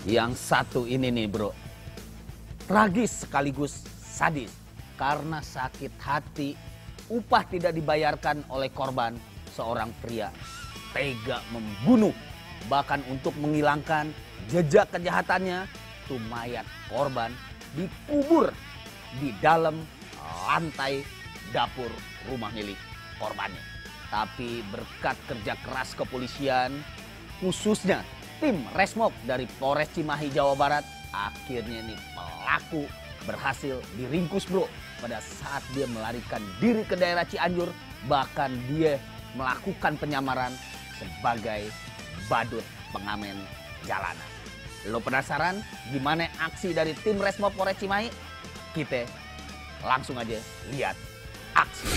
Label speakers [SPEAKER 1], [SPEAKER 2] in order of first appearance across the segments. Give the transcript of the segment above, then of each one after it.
[SPEAKER 1] Yang satu ini nih bro, tragis sekaligus sadis. Karena sakit hati, upah tidak dibayarkan oleh korban, seorang pria tega membunuh. Bahkan untuk menghilangkan jejak kejahatannya, tuh mayat korban dikubur di dalam lantai dapur rumah milik korbannya. Tapi berkat kerja keras kepolisian, khususnya tim Resmob dari Polres Cimahi, Jawa Barat, akhirnya nih pelaku berhasil diringkus bro. Pada saat dia melarikan diri ke daerah Cianjur, bahkan dia melakukan penyamaran sebagai badut pengamen jalanan. Lo penasaran gimana aksi dari tim Resmob Polres Cimahi? Kita langsung aja lihat aksi.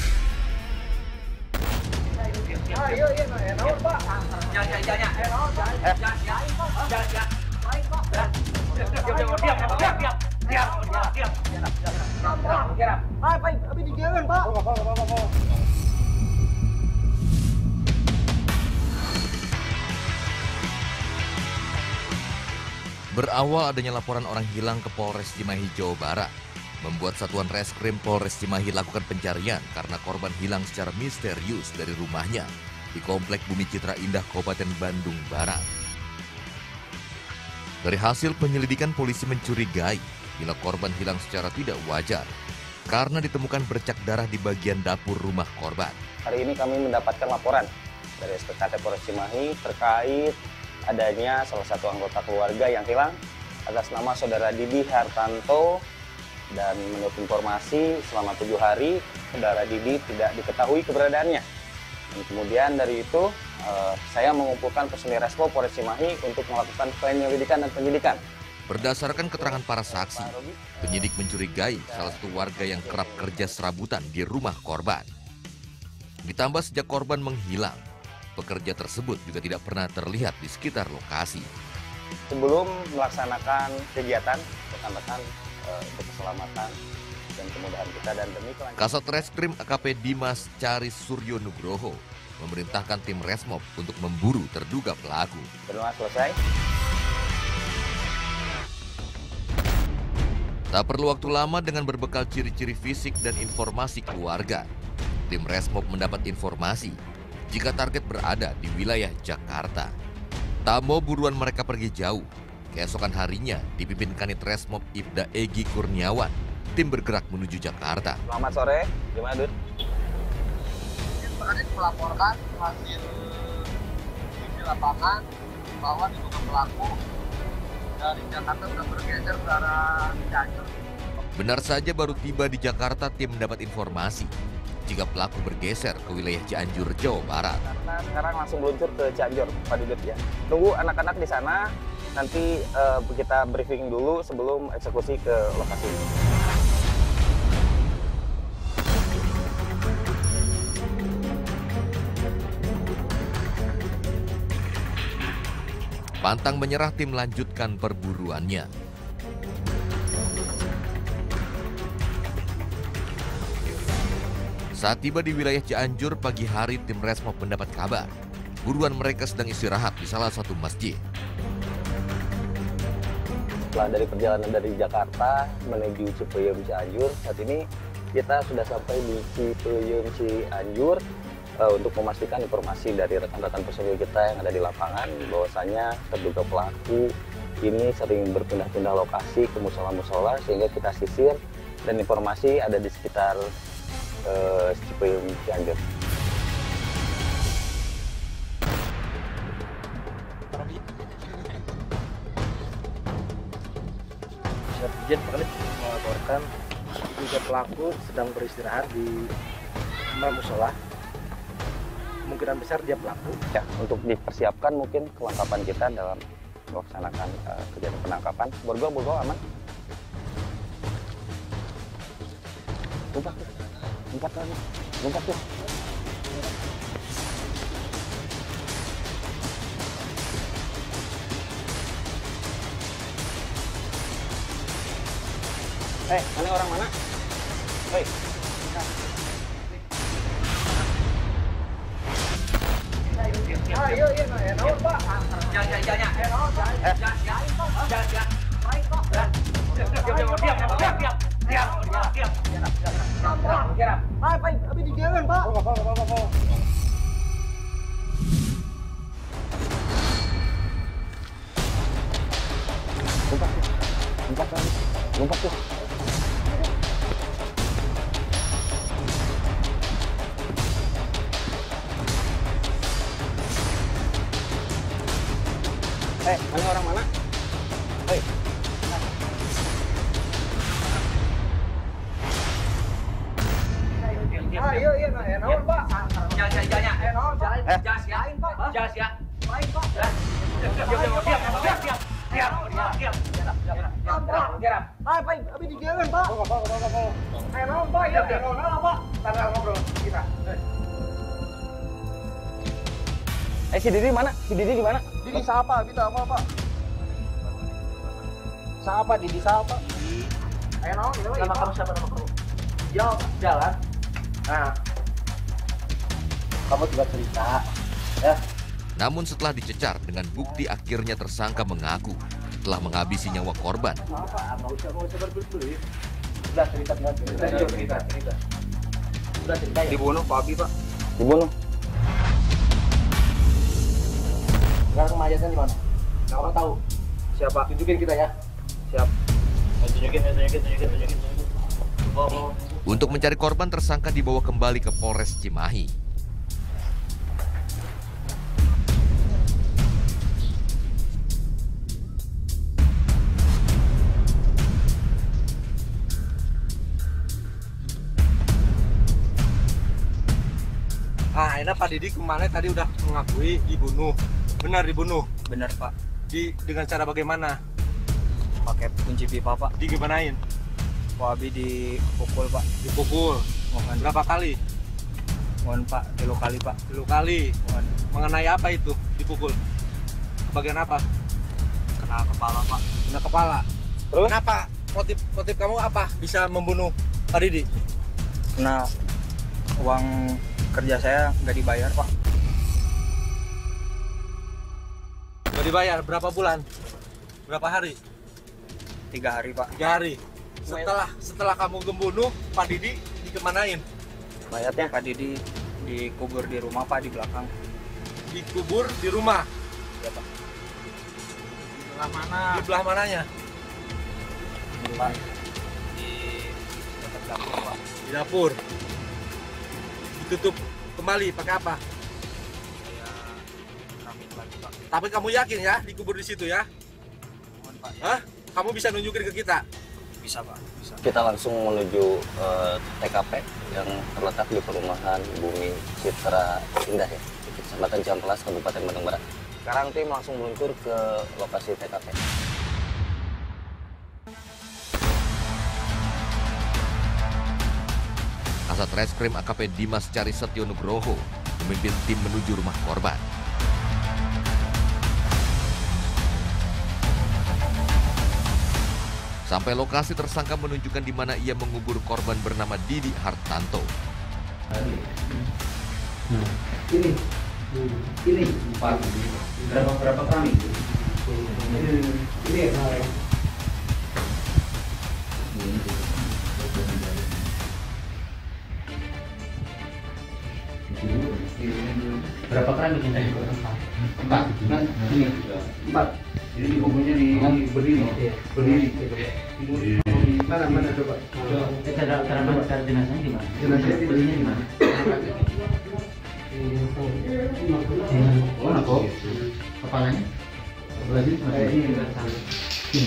[SPEAKER 2] Berawal adanya laporan orang hilang ke Polres Cimahi, Jawa Barat, membuat Satuan Reskrim Polres Cimahi lakukan pencarian karena korban hilang secara misterius dari rumahnya di Komplek Bumi Citra Indah, Kabupaten Bandung Barat. Dari hasil penyelidikan, polisi mencurigai bila korban hilang secara tidak wajar karena ditemukan bercak darah di bagian dapur rumah korban.
[SPEAKER 3] Hari ini kami mendapatkan laporan dari SPKT Polres Cimahi terkait adanya salah satu anggota keluarga yang hilang atas nama Saudara Didi Hartanto, dan menurut informasi selama 7 hari Saudara Didi tidak diketahui keberadaannya. Dan kemudian dari itu saya mengumpulkan personil Resmob Polres Cimahi untuk melakukan penyelidikan dan penyidikan.
[SPEAKER 2] Berdasarkan keterangan para saksi, penyidik mencurigai salah satu warga yang kerap kerja serabutan di rumah korban. Ditambah sejak korban menghilang, pekerja tersebut juga tidak pernah terlihat di sekitar lokasi.
[SPEAKER 3] Sebelum melaksanakan kegiatan, rekan-rekan untuk keselamatan dan kemudahan kita dan demi kelancaran.
[SPEAKER 2] Kasat Reskrim AKP Dimas Caris Suryo Nugroho memerintahkan tim Resmob untuk memburu terduga pelaku.
[SPEAKER 3] Benua selesai.
[SPEAKER 2] Tak perlu waktu lama dengan berbekal ciri-ciri fisik dan informasi keluarga, tim Resmob mendapat informasi jika target berada di wilayah Jakarta. Tak mau buruan mereka pergi jauh, keesokan harinya dipimpin Kanit Resmob Ibda Egi Kurniawan, tim bergerak menuju Jakarta.
[SPEAKER 3] Selamat sore, gimana Dun?
[SPEAKER 4] Kanit melaporkan hasil di lapangan bahwa diduga pelaku dari Jakarta sudah bergeser ke arah Cianjur.
[SPEAKER 2] Benar saja, baru tiba di Jakarta tim mendapat informasi jika pelaku bergeser ke wilayah Cianjur, Jawa Barat.
[SPEAKER 3] Karena sekarang langsung meluncur ke Cianjur, Pak Dudut ya. Tunggu anak-anak di sana, nanti kita briefing dulu sebelum eksekusi ke lokasi.
[SPEAKER 2] Pantang menyerah, tim lanjutkan perburuannya. Saat tiba di wilayah Cianjur pagi hari, tim Resmob mendapat kabar buruan mereka sedang istirahat di salah satu masjid.
[SPEAKER 3] Setelah dari perjalanan dari Jakarta menuju Cipayung Cianjur, saat ini kita sudah sampai di Cipayung Cianjur untuk memastikan informasi dari rekan-rekan personil kita yang ada di lapangan bahwasanya terduga pelaku ini sering berpindah-pindah lokasi ke musola-musola, sehingga kita sisir dan informasi ada di sekitar Cipayung Cianjur.
[SPEAKER 4] Izin Kanit melaporkan diduga pelaku sedang beristirahat di musola. Kemungkinan besar dia pelaku.
[SPEAKER 3] Ya, untuk dipersiapkan mungkin kelengkapan kita dalam melaksanakan kegiatan penangkapan. Borgol aman. Lompat tuh. Mana orang mana? Hei. Ayo, Pak. Lompat tuh. Mana orang mana? Hei. Si Didi mana? Si Didi di mana?
[SPEAKER 4] Didi siapa? Kita apa? Siapa Didi siapa? Nama kamu siapa nama kamu? Jalan. Nah, kamu juga cerita, ya.
[SPEAKER 2] Namun setelah dicecar dengan bukti akhirnya tersangka mengaku telah menghabisi nyawa korban.
[SPEAKER 4] Apa? Nggak usah berbelit-belit. Udah cerita. Udah cerita ya.
[SPEAKER 3] Dibunuh Pak Abi, Pak. Dibunuh.
[SPEAKER 4] Sekarang mayatnya di mana? Kamu tahu?
[SPEAKER 3] Siapa?
[SPEAKER 4] Tunjukin kita ya.
[SPEAKER 3] Siap.
[SPEAKER 4] Tunjukin.
[SPEAKER 2] Untuk mencari korban, tersangka dibawa kembali ke Polres Cimahi.
[SPEAKER 5] Enak Pak Didi kemarin tadi udah mengakui dibunuh. Benar dibunuh?
[SPEAKER 3] Benar, Pak.
[SPEAKER 5] Dengan cara bagaimana?
[SPEAKER 3] Pakai kunci pipa, Pak.
[SPEAKER 5] Digimanain?
[SPEAKER 3] Pak Abi dipukul, Pak.
[SPEAKER 5] Dipukul?
[SPEAKER 3] Mohon.
[SPEAKER 5] Berapa kali?
[SPEAKER 3] Mohon, Pak. 3 kali, Pak.
[SPEAKER 5] 3 kali?
[SPEAKER 3] Mohon.
[SPEAKER 5] Mengenai apa itu dipukul? Ke bagian apa?
[SPEAKER 3] Kena kepala, Pak.
[SPEAKER 5] Kena kepala?
[SPEAKER 3] Terus?
[SPEAKER 5] Kenapa? Motif kamu apa bisa membunuh Pak Didi?
[SPEAKER 3] Kena uang kerja saya nggak dibayar, Pak.
[SPEAKER 5] Nggak dibayar? Berapa bulan? Berapa hari?
[SPEAKER 3] 3 hari, Pak.
[SPEAKER 5] 3 hari. Setelah kamu membunuh Pak Didi dikemanain?
[SPEAKER 3] Mayatnya Pak Didi dikubur di rumah, Pak, di belakang.
[SPEAKER 5] Dikubur di rumah?
[SPEAKER 3] Ya, Pak.
[SPEAKER 5] Di belah mana? Di belah mananya?
[SPEAKER 3] Pak, di dekat dapur, Pak.
[SPEAKER 5] Di dapur. Ditutup kembali pakai apa?
[SPEAKER 3] Saya keramik lagi, Pak.
[SPEAKER 5] Tapi kamu yakin ya dikubur di situ ya?
[SPEAKER 3] Mohon, Pak.
[SPEAKER 5] Hah? Kamu bisa nunjukin ke kita?
[SPEAKER 3] Bisa, Pak. Bisa.
[SPEAKER 6] Kita langsung menuju TKP yang terletak di perumahan Bumi Citra Indah ya, di Kecamatan Ciamplas, Kabupaten Bandung Barat. Sekarang tim langsung meluncur ke lokasi TKP.
[SPEAKER 2] Kasat Reskrim AKP Dimas Cari Setyo Nugroho memimpin tim menuju rumah korban. Sampai lokasi, tersangka menunjukkan di mana ia mengubur korban bernama Didi Hartanto.
[SPEAKER 7] Ini 4. Berapa kami? Ini ya. Berapa keran bikin tadi? 4. Nah, ini 4. Jadi dikuburnya di berdiri. Mana coba? Cara jenazahnya di mana? Jenazahnya belinya di mana? Oh, nako. Kepalanya? Sebelah sini masih ini di sana. Ini.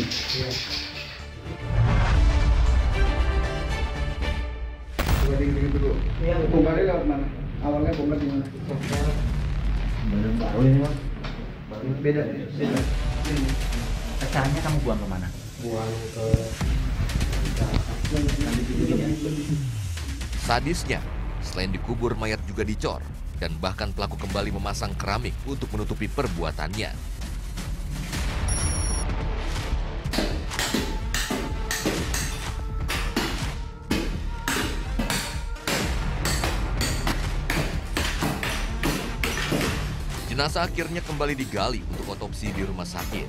[SPEAKER 7] Coba dingin dulu. Iya, bongkarnya lewat mana? Awalnya bongkar di mana? Baru ini, Bang. Beda.
[SPEAKER 1] Pecahannya kamu buang kemana?
[SPEAKER 7] Buang ke
[SPEAKER 2] Sadisnya, selain dikubur, mayat juga dicor, dan bahkan pelaku kembali memasang keramik untuk menutupi perbuatannya. Jenazah akhirnya kembali digali untuk otopsi di rumah sakit.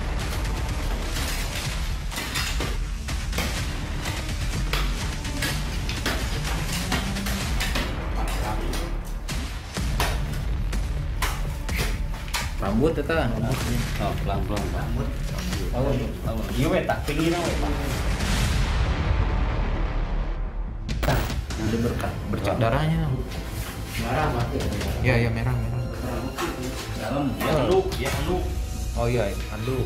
[SPEAKER 8] Rambut itu kan?
[SPEAKER 6] Oh, pelan-pelan rambut.
[SPEAKER 8] Iya weta, pinggir weta. Nanti bercak darahnya. Merah mati. Iya merah.
[SPEAKER 6] Dalam
[SPEAKER 8] Anduk, ya anduk. Oh iya, anduk.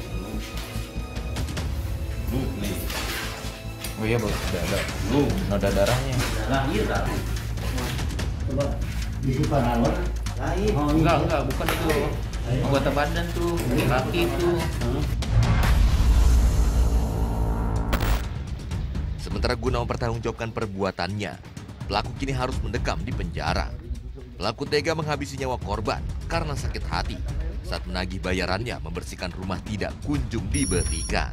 [SPEAKER 6] nih.
[SPEAKER 8] Oh iya, Bos. Ada noda darahnya.
[SPEAKER 6] Darah iya darah.
[SPEAKER 7] Coba disimpan awal. Lain.
[SPEAKER 8] Oh, enggak, bukan itu. Anggota badan tuh, kaki tuh.
[SPEAKER 2] Sementara guna mempertanggungjawabkan perbuatannya, pelaku kini harus mendekam di penjara. Pelaku tega menghabisi nyawa korban karena sakit hati saat menagih bayarannya membersihkan rumah tidak kunjung diberikan.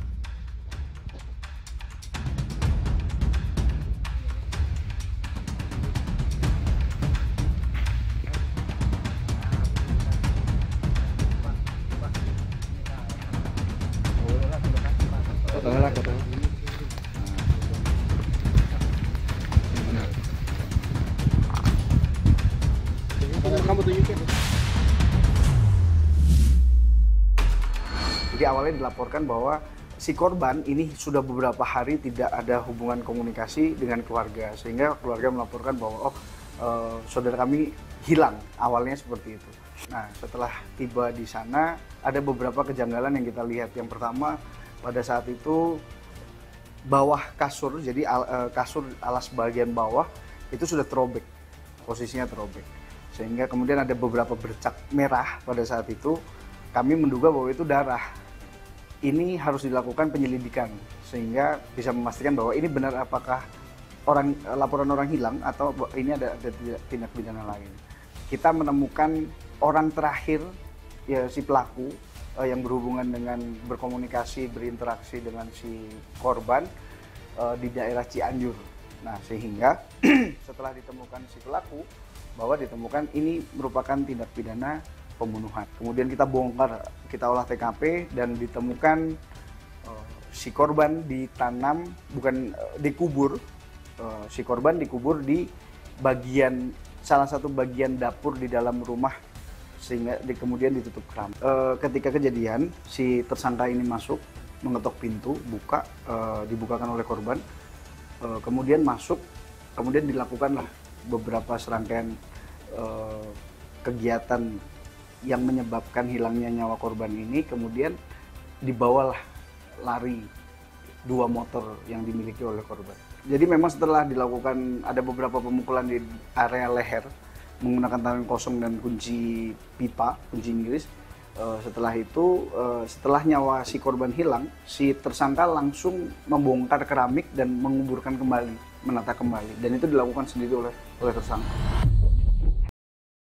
[SPEAKER 9] Jadi awalnya dilaporkan bahwa si korban ini sudah beberapa hari tidak ada hubungan komunikasi dengan keluarga, sehingga keluarga melaporkan bahwa saudara kami hilang, awalnya seperti itu. Nah, setelah tiba di sana ada beberapa kejanggalan yang kita lihat. Yang pertama, pada saat itu bawah kasur, jadi kasur alas bagian bawah itu sudah terobek, posisinya terobek, sehingga kemudian ada beberapa bercak merah. Pada saat itu kami menduga bahwa itu darah. Ini harus dilakukan penyelidikan sehingga bisa memastikan bahwa ini benar apakah laporan orang hilang atau ini ada tindak pidana lain. Kita menemukan orang terakhir, ya si pelaku yang berhubungan dengan berkomunikasi, berinteraksi dengan si korban di daerah Cianjur. Nah, sehingga setelah ditemukan si pelaku, bahwa ditemukan ini merupakan tindak pidana pembunuhan. Kemudian kita bongkar, kita olah TKP dan ditemukan si korban ditanam, bukan dikubur. Si korban dikubur di bagian salah satu bagian dapur di dalam rumah, sehingga kemudian ditutup keram. Ketika kejadian, si tersangka ini masuk, mengetok pintu, dibukakan oleh korban, kemudian masuk, kemudian dilakukanlah beberapa serangkaian kegiatan yang menyebabkan hilangnya nyawa korban ini. Kemudian dibawalah lari 2 motor yang dimiliki oleh korban. Jadi memang setelah dilakukan ada beberapa pemukulan di area leher menggunakan tangan kosong dan kunci pipa, kunci Inggris. Setelah itu, setelah nyawa si korban hilang, si tersangka langsung membongkar keramik dan menguburkan kembali, menata kembali, dan itu dilakukan sendiri oleh tersangka.